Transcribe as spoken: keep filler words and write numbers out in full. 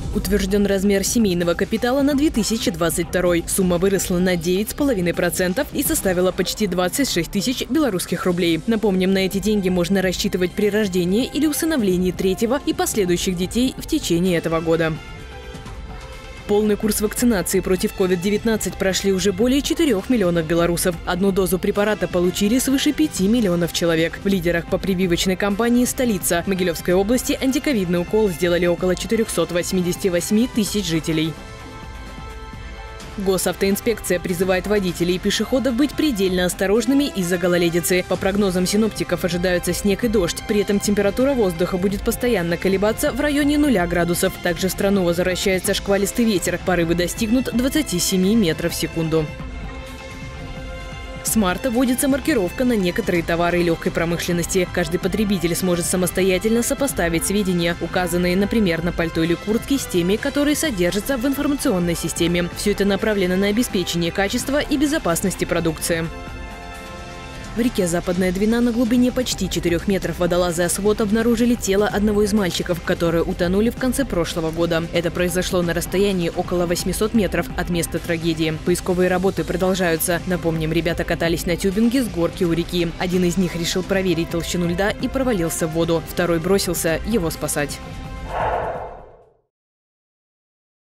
Утвержден размер семейного капитала на две тысячи двадцать второй. Сумма выросла на девять целых пять десятых процента и составила почти двадцать шесть тысяч белорусских рублей. Напомним, на эти деньги можно рассчитывать при рождении или усыновлении третьего и последующих детей в течение этого года. Полный курс вакцинации против ковид девятнадцать прошли уже более четырёх миллионов белорусов. Одну дозу препарата получили свыше пяти миллионов человек. В лидерах по прививочной кампании «Столица» Могилевской области антиковидный укол сделали около четырёхсот восьмидесяти восьми тысяч жителей. Госавтоинспекция призывает водителей и пешеходов быть предельно осторожными из-за гололедицы. По прогнозам синоптиков ожидаются снег и дождь. При этом температура воздуха будет постоянно колебаться в районе нуля градусов. Также в страну возвращается шквалистый ветер. Порывы достигнут двадцати семи метров в секунду. С марта вводится маркировка на некоторые товары легкой промышленности. Каждый потребитель сможет самостоятельно сопоставить сведения, указанные, например, на пальто или куртке, с теми, которые содержатся в информационной системе. Все это направлено на обеспечение качества и безопасности продукции. В реке Западная Двина на глубине почти четырёх метров водолазы «Освод» обнаружили тело одного из мальчиков, которые утонули в конце прошлого года. Это произошло на расстоянии около восьмисот метров от места трагедии. Поисковые работы продолжаются. Напомним, ребята катались на тюбинге с горки у реки. Один из них решил проверить толщину льда и провалился в воду. Второй бросился его спасать.